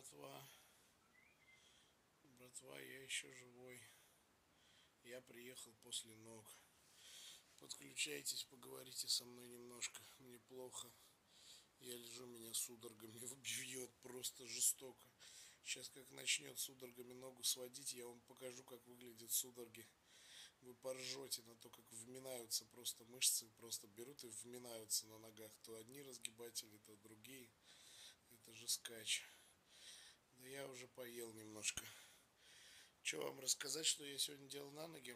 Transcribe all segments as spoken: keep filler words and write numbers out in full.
братва. Братва, я еще живой. Я приехал после ног. Подключайтесь, поговорите со мной немножко. Мне плохо. Я лежу, меня судорогами бьет просто жестоко. Сейчас как начнет судорогами ногу сводить, я вам покажу, как выглядят судороги. Вы поржете на то, как вминаются просто мышцы, просто берут и вминаются на ногах. То одни разгибатели, то другие. Это же скач. Да я уже поел немножко. Что вам рассказать, что я сегодня делал на ноги?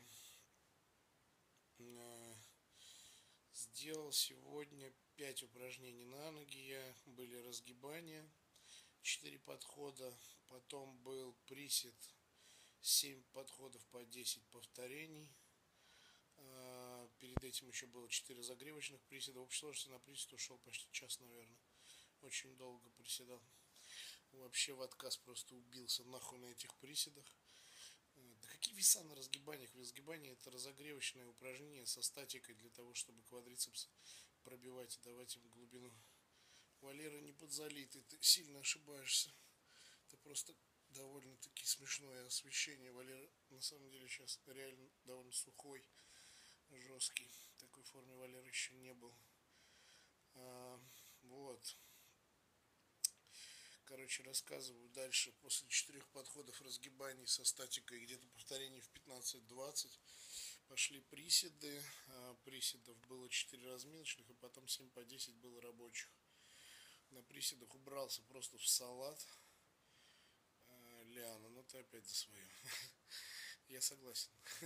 Сделал сегодня пять упражнений на ноги. Я были разгибания, четыре подхода. Потом был присед, семь подходов по десять повторений. Перед этим еще было четыре загревочных приседа. В общей сложности на присед ушел почти час, наверное. Очень долго приседал. Вообще в отказ просто убился нахуй на этих приседах. Да какие веса на разгибаниях? Разгибание — это разогревочное упражнение со статикой для того, чтобы квадрицепс пробивать и давать им глубину. Валера, не подзалитый, ты сильно ошибаешься. Это просто довольно-таки смешное освещение. Валера на самом деле сейчас реально довольно сухой, жесткий. В такой форме Валера еще не был. А, вот. Короче, рассказываю дальше. После четырех подходов разгибаний со статикой, где-то повторений в пятнадцать-двадцать, пошли приседы. Приседов было четыре разминочных, и потом семь по десять было рабочих. На приседах убрался просто в салат. Лиана, ну ты опять за свое. Я согласен.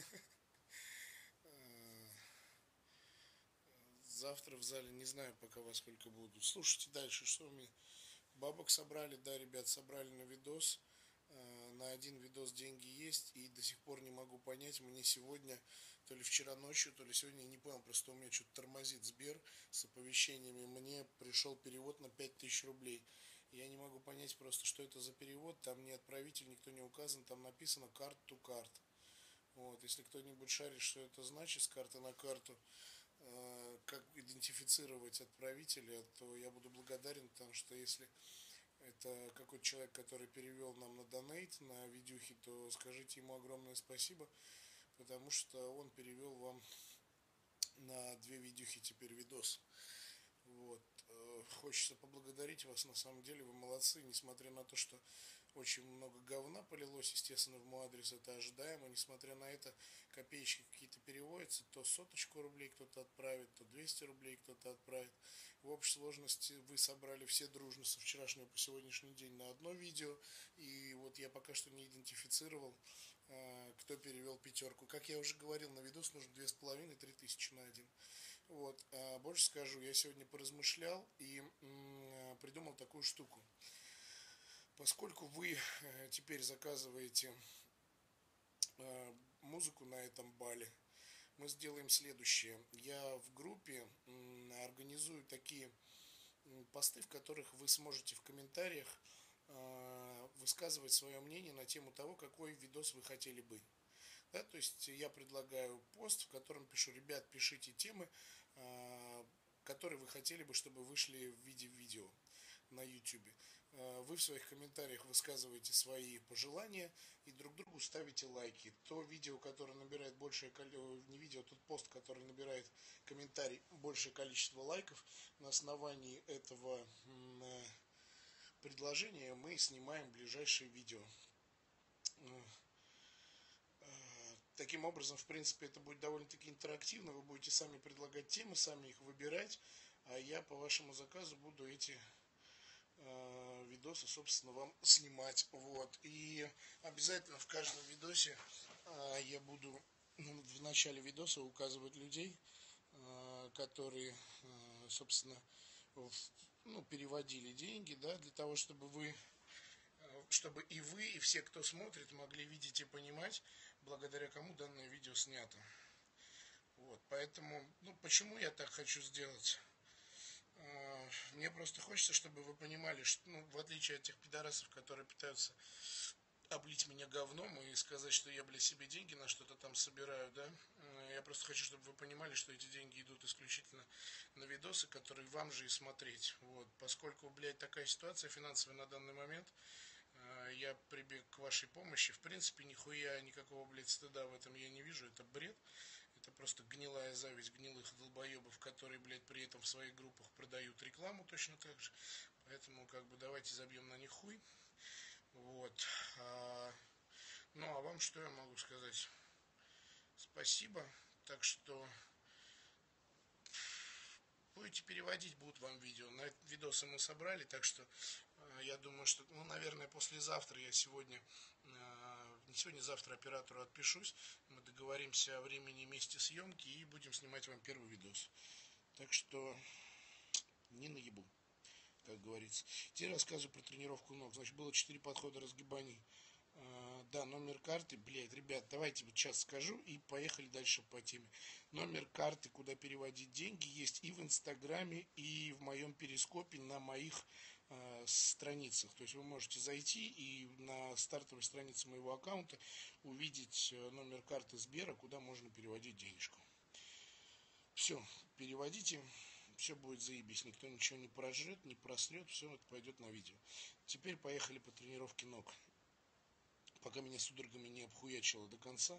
Завтра в зале не знаю пока во сколько буду. Слушайте дальше, что мне... Бабок собрали, да, ребят, собрали на видос. На один видос деньги есть, и до сих пор не могу понять, мне сегодня, то ли вчера ночью, то ли сегодня, я не понял, просто у меня что-то тормозит Сбер с оповещениями. Мне пришел перевод на пять тысяч рублей. Я не могу понять просто, что это за перевод. Там ни отправитель, никто не указан, там написано card to card. Вот, если кто-нибудь шарит, что это значит, с карты на карту, как идентифицировать отправителя, то я буду благодарен, потому что если это какой-то человек, который перевел нам на донейт, на видюхи, то скажите ему огромное спасибо, потому что он перевел вам на две видюхи теперь видос. Вот. Хочется поблагодарить вас, на самом деле вы молодцы, несмотря на то, что очень много говна полилось, естественно, в мой адрес, это ожидаемо, несмотря на это, копеечки какие-то переводятся, то соточку рублей кто-то отправит, то двести рублей кто-то отправит. В общей сложности вы собрали все дружно со вчерашнего по сегодняшний день на одно видео, и вот я пока что не идентифицировал, кто перевел пятерку. Как я уже говорил, на видос нужно две с половиной — три тысячи на один. Вот. А больше скажу, я сегодня поразмышлял и м, придумал такую штуку. Поскольку вы теперь заказываете музыку на этом бале, мы сделаем следующее. Я в группе организую такие посты, в которых вы сможете в комментариях высказывать свое мнение на тему того, какой видос вы хотели бы. Да, то есть я предлагаю пост, в котором пишу: ребят, пишите темы, которые вы хотели бы, чтобы вышли в виде видео на YouTube. Вы в своих комментариях высказываете свои пожелания и друг другу ставите лайки. То видео, которое набирает большее количество, не видео, тот пост, который набирает комментарий большее количество лайков, на основании этого предложения мы снимаем ближайшее видео. Таким образом, в принципе, это будет довольно-таки интерактивно. Вы будете сами предлагать темы, сами их выбирать, а я по вашему заказу буду эти э, видосы, собственно, вам снимать. Вот. И обязательно в каждом видосе э, я буду ну, в начале видоса указывать людей, э, которые, э, собственно, в, ну, переводили деньги, да, для того, чтобы вы чтобы и вы, и все, кто смотрит, могли видеть и понимать, благодаря кому данное видео снято. Вот, поэтому, ну, почему я так хочу сделать? Мне просто хочется, чтобы вы понимали, что, ну, в отличие от тех пидорасов, которые пытаются облить меня говном и сказать, что я, бля, себе деньги на что-то там собираю, да, я просто хочу, чтобы вы понимали, что эти деньги идут исключительно на видосы, которые вам же и смотреть. Вот, поскольку, блядь, такая ситуация финансовая на данный момент, я прибег к вашей помощи. В принципе, нихуя никакого, блядь, стыда в этом я не вижу. Это бред. Это просто гнилая зависть гнилых долбоебов, которые, блядь, при этом в своих группах продают рекламу точно так же. Поэтому, как бы, давайте забьем на них хуй. Вот. А, ну, а вам что я могу сказать? Спасибо. Так что будете переводить, будут вам видео. На видосы мы собрали, так что э, я думаю, что, ну, наверное, послезавтра я сегодня, э, не сегодня, завтра оператору отпишусь. Мы договоримся о времени и месте съемки и будем снимать вам первый видос. Так что не наебу, как говорится. Теперь рассказываю про тренировку ног. Значит, было четыре подхода разгибаний. Uh, да, номер карты, блядь, ребят, давайте вот сейчас скажу и поехали дальше по теме. Номер карты, куда переводить деньги, есть и в Инстаграме, и в моем Перископе на моих uh, страницах. То есть вы можете зайти и на стартовой странице моего аккаунта увидеть номер карты Сбера, куда можно переводить денежку. Все, переводите, все будет заебись, никто ничего не прожрет, не просрет, все это пойдет на видео. Теперь поехали по тренировке ног. Пока меня судорогами не обхуячило до конца,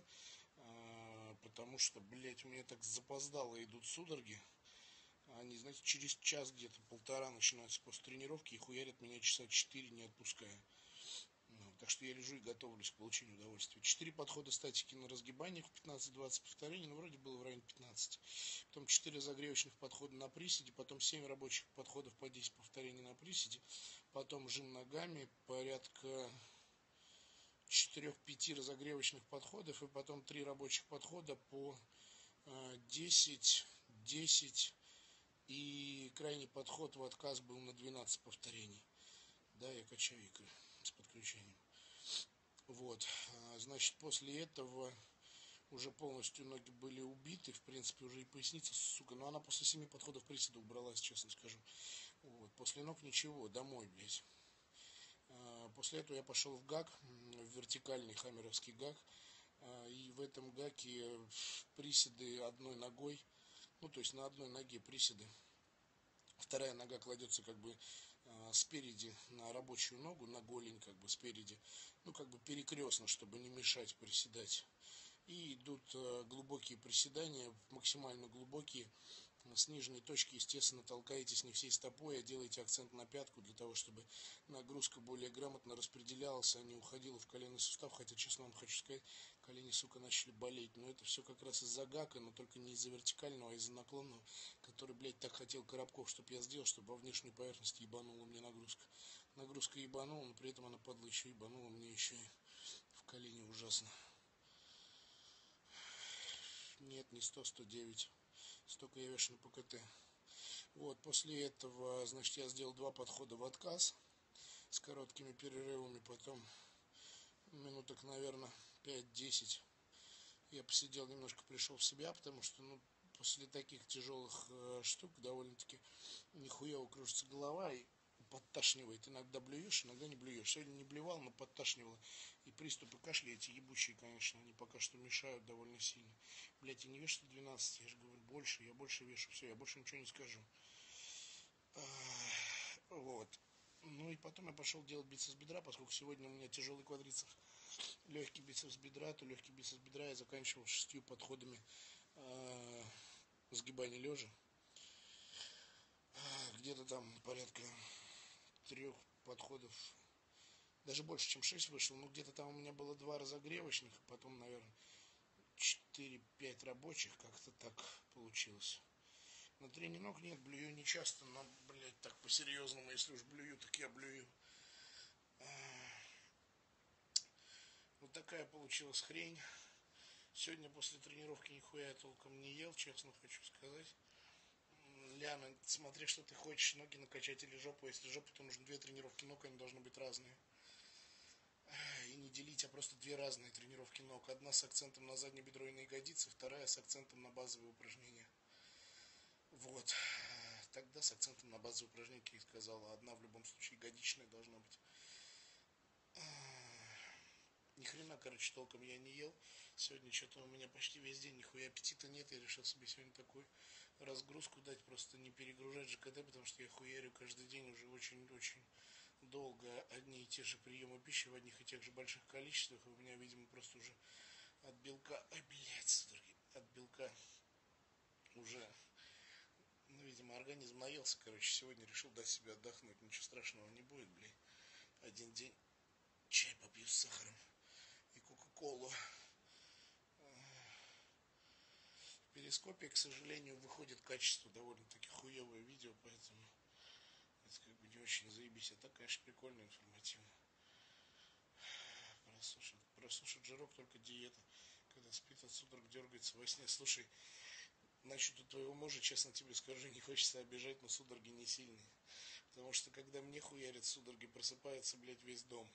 потому что, блядь, у меня так запоздало идут судороги. Они, знаете, через час где-то, полтора начинаются после тренировки и хуярят меня часа четыре, не отпуская. Ну, так что я лежу и готовлюсь к получению удовольствия. Четыре подхода статики на разгибаниях, пятнадцать-двадцать повторений, ну, вроде было в районе пятнадцати. Потом четыре загревочных подхода на приседе, потом семь рабочих подходов по десять повторений на приседе, потом жим ногами, порядка четырех-пяти разогревочных подходов и потом три рабочих подхода по десять, десять и крайний подход в отказ был на двенадцать повторений. Да, я качаю икры с подключением. Вот, значит, после этого уже полностью ноги были убиты, в принципе, уже и поясница, сука, но она после семи подходов приседа убралась, честно скажу. Вот, после ног ничего, домой, блядь. После этого я пошел в ГАК, в вертикальный хаммеровский ГАК, и в этом ГАКе приседы одной ногой, ну, то есть на одной ноге приседы. Вторая нога кладется как бы спереди на рабочую ногу, на голень как бы спереди, ну, как бы перекрестно, чтобы не мешать приседать. И идут глубокие приседания, максимально глубокие. С нижней точки, естественно, толкаетесь не всей стопой, а делаете акцент на пятку, для того, чтобы нагрузка более грамотно распределялась, а не уходила в коленный сустав. Хотя, честно вам хочу сказать, колени, сука, начали болеть. Но это все как раз из-за гака, но только не из-за вертикального, а из-за наклонного, который, блядь, так хотел Коробков, чтобы я сделал, чтобы во внешнюю поверхность ебанула мне нагрузка. Нагрузка ебанула, но при этом она, падла, еще ебанула мне еще и в колени ужасно. Нет, не сто, сто девять. Столько я вешу на ПКТ. Вот, после этого, значит, я сделал два подхода в отказ с короткими перерывами, потом минуток, наверное, пять-десять. Я посидел немножко, пришел в себя, потому что, ну, после таких тяжелых э, штук довольно-таки нихуево кружится голова и подташнивает. Иногда блюешь, иногда не блюешь. Сегодня не блевал, но подташнивало. И приступы кашля эти ебучие, конечно, они пока что мешают довольно сильно. Блять, я не вешу двенадцать, я же говорю, больше, я больше вешу. Все, я больше ничего не скажу. Вот. Ну и потом я пошел делать бицепс бедра, поскольку сегодня у меня тяжелый квадрицепс. Легкий бицепс бедра, то легкий бицепс бедра я заканчивал шестью подходами э, сгибания лежа. Где-то там порядка трех подходов, даже больше, чем шесть вышел, но где-то там у меня было два разогревочных, и потом, наверное, четыре-пять рабочих, как-то так получилось. На тренинг ног нет, блюю не часто, но, блядь, так по-серьезному, если уж блюю, так я блюю. Вот такая получилась хрень. Сегодня после тренировки нихуя я толком не ел, честно хочу сказать. Ляна, смотри, что ты хочешь, ноги накачать или жопу. Если жопу, то нужно две тренировки ног, они должны быть разные. И не делить, а просто две разные тренировки ног. Одна с акцентом на заднее бедро и на ягодицы, вторая с акцентом на базовые упражнения. Вот. Тогда с акцентом на базовые упражнения, как я сказала, одна в любом случае ягодичная должна быть. Ни хрена, короче, толком я не ел. Сегодня что-то у меня почти весь день нихуя аппетита нет. Я решил себе сегодня такую разгрузку дать, просто не перегружать ЖКТ, потому что я хуярю каждый день уже очень-очень долго одни и те же приемы пищи в одних и тех же больших количествах, и у меня, видимо, просто уже от белка, ай, блядь, судороги, от белка уже, ну, видимо, организм наелся, короче, сегодня решил дать себе отдохнуть, ничего страшного не будет, блядь, один день чай попью с сахаром и кока-колу. В перископе, к сожалению, выходит качество довольно-таки хуевое видео, поэтому это как бы не очень заебись, а так, конечно, прикольно, информативно. Просушит, просушит жирок только диета, когда спит от судорог, дергается во сне. Слушай, насчет у твоего мужа, честно тебе скажу, не хочется обижать, но судороги не сильные. Потому что когда мне хуярят судороги, просыпается, блядь, весь дом.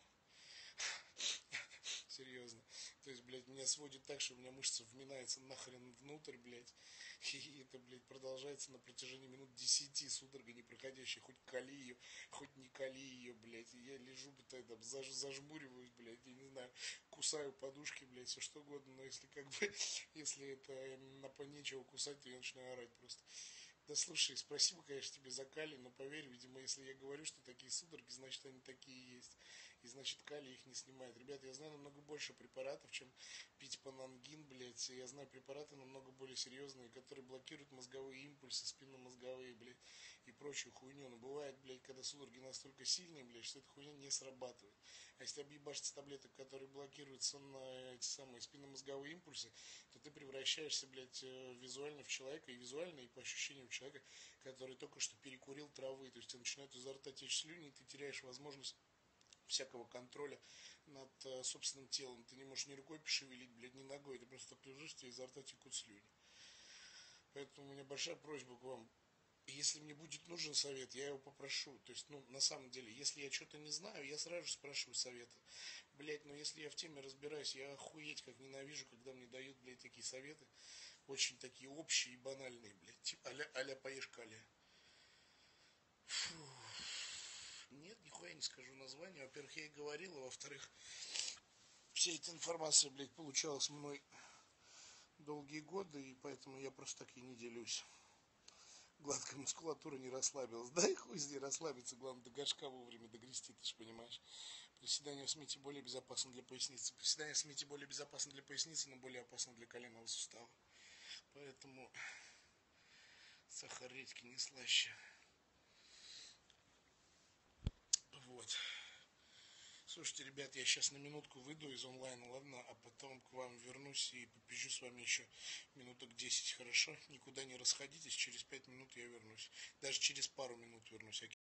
Серьезно. То есть, блядь, меня сводит так, что у меня мышца вминается нахрен внутрь, блядь. И это, блядь, продолжается на протяжении минут десяти, судорога не проходящая. Хоть кали ее, хоть не кали ее, блядь. И я лежу, там, заж, зажмуриваюсь, блядь, я не знаю, кусаю подушки, блядь, все что угодно. Но если как бы, если это на нечего кусать, то я начинаю орать просто. Да слушай, спасибо, конечно, тебе за калий, но поверь, видимо, если я говорю, что такие судороги, значит, они такие есть. И значит, калий их не снимает. Ребята, я знаю намного больше препаратов, чем пить панангин, блядь. Я знаю препараты намного более серьезные, которые блокируют мозговые импульсы, спинномозговые, блядь, и прочую хуйню. Но бывает, блядь, когда судороги настолько сильные, блядь, что эта хуйня не срабатывает. А если объебашься таблеток, которые блокируют на эти самые спинномозговые импульсы, то ты превращаешься, блядь, визуально в человека, и визуально, и по ощущениям человека, который только что перекурил травы. То есть тебе начинают изо рта течь слюни, и ты теряешь возможность всякого контроля над э, собственным телом. Ты не можешь ни рукой пошевелить, блядь, ни ногой. Ты просто так лежишь, тебе изо рта текут слюни. Поэтому у меня большая просьба к вам. Если мне будет нужен совет, я его попрошу. То есть, ну, на самом деле, если я что-то не знаю, я сразу же спрашиваю совета. Блять, но если я в теме разбираюсь, я охуеть как ненавижу, когда мне дают, блядь, такие советы. Очень такие общие и банальные, блядь. Типа а-ля, а-ля поешь каля. Фу. Нет, нихуя не скажу название. Во-первых, я и говорил, а во-вторых, вся эта информация, блядь, получалась мной долгие годы, и поэтому я просто так и не делюсь. Гладкая мускулатура не расслабилась. Да и хуй с ней расслабиться, главное, до горшка вовремя догрести, ты же понимаешь. Приседание в смите более безопасно для поясницы. Приседание в смите более безопасно для поясницы, но более опасно для коленного сустава. Поэтому сахар редьки не слаще. Вот. Слушайте, ребят, я сейчас на минутку выйду из онлайна, ладно, а потом к вам вернусь и попизжу с вами еще минуток десять, хорошо? Никуда не расходитесь, через пять минут я вернусь. Даже через пару минут вернусь.